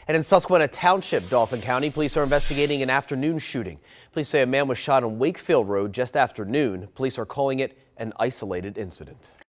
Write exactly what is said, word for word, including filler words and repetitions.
And in Susquehanna Township, Dauphin County, police are investigating an afternoon shooting. Police say a man was shot on Wakefield Road just after noon. Police are calling it an isolated incident.